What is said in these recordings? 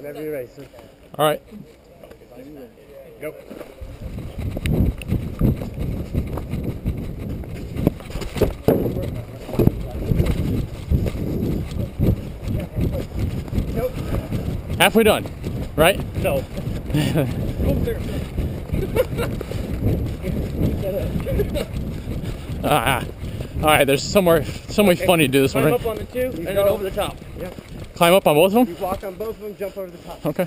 Whenever you're ready, sir. All right. Go. Nope. Halfway done, right? No. All right, there's some way funny to do this one, Climb right? up on the two and then over the top. Yep. Climb up on both of them? You walk on both of them, jump over the top. Okay.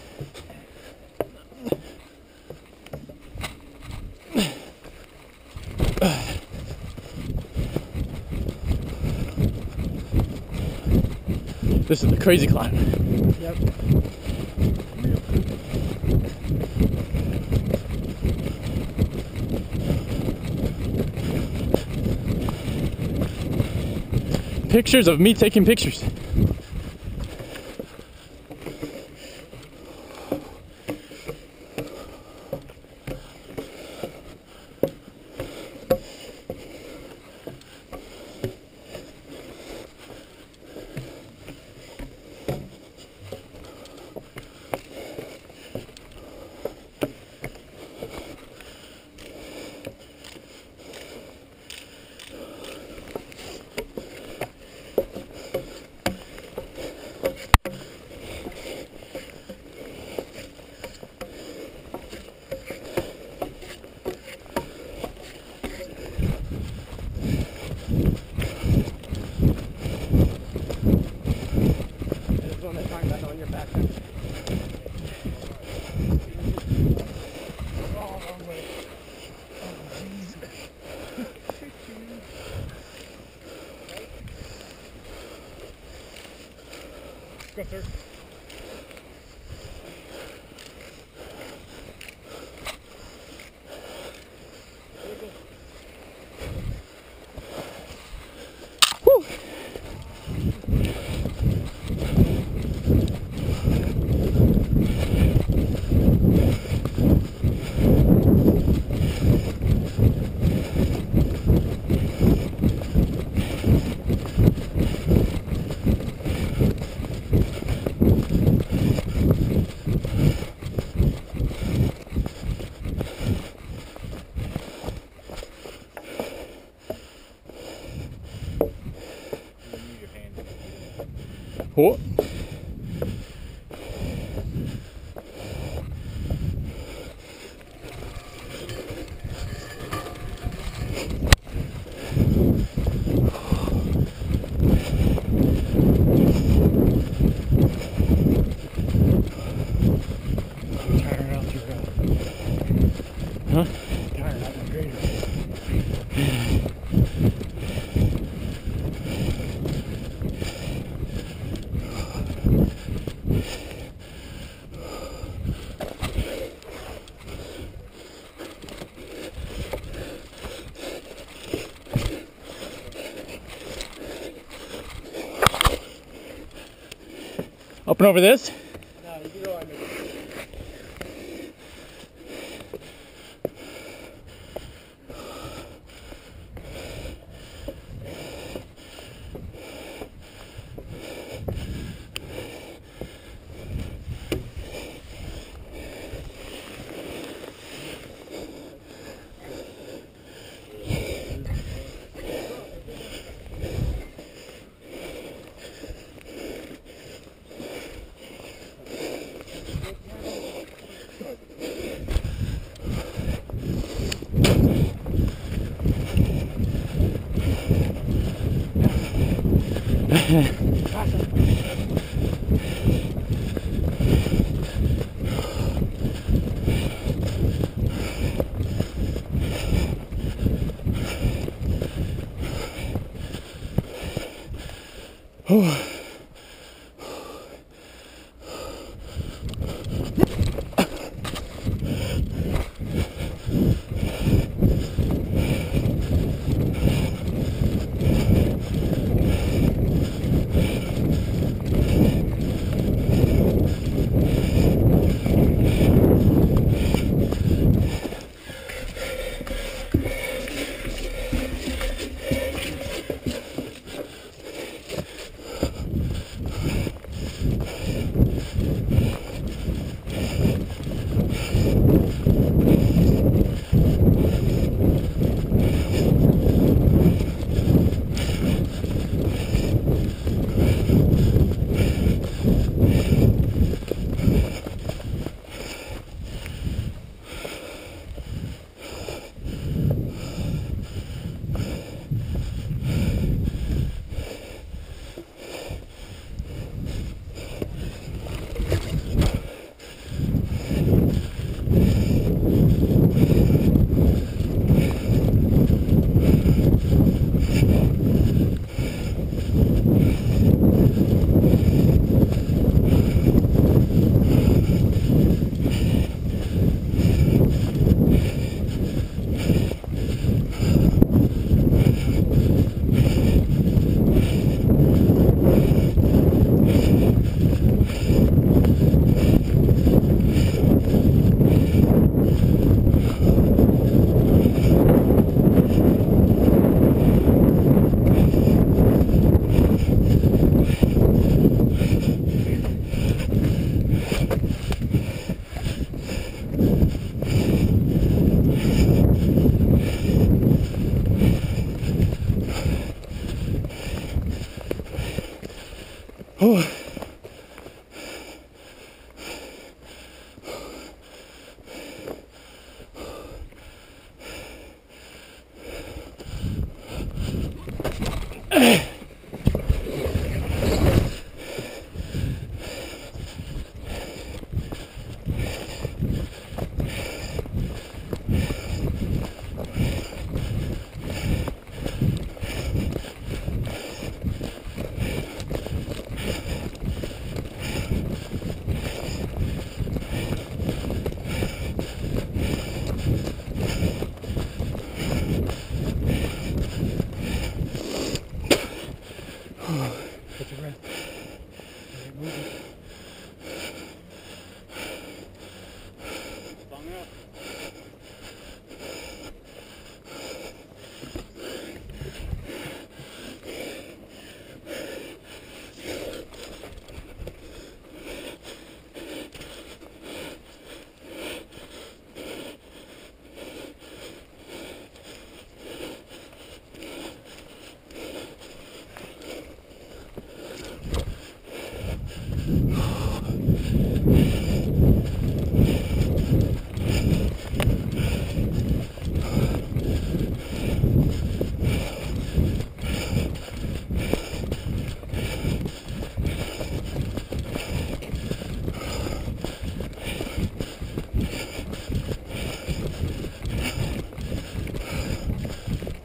This is the crazy climb. Yep. Pictures of me taking pictures. Go, sir. Woo. What? Huh? Tired out my grader. Up and over this? No, you can go under.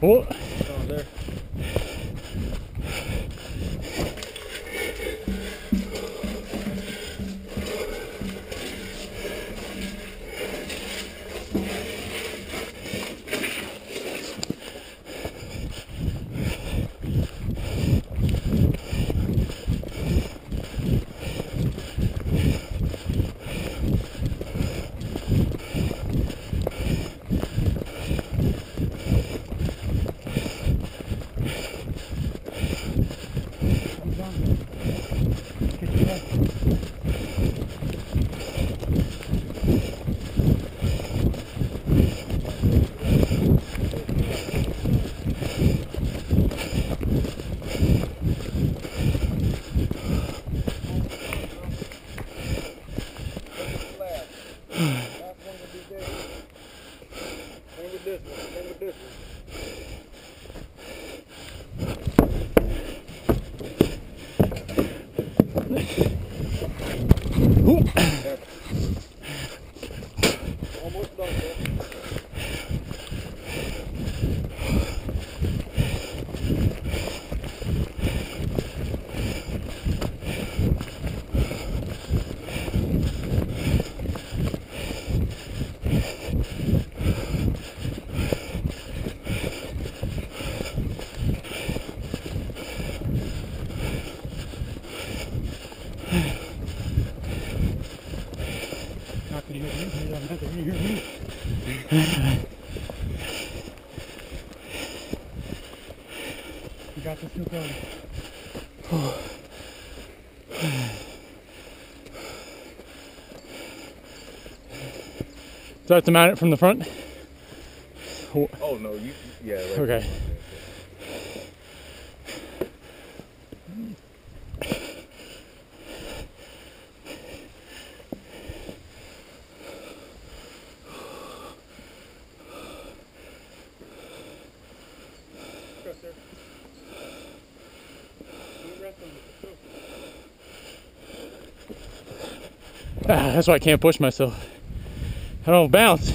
Oh. Oh, there. Almost done, bro. Not gonna hear me. I'm not gonna hear me. You got this new going. Do I have to mount it from the front? Oh no, yeah. Right. Okay. That's why I can't push myself. I don't bounce.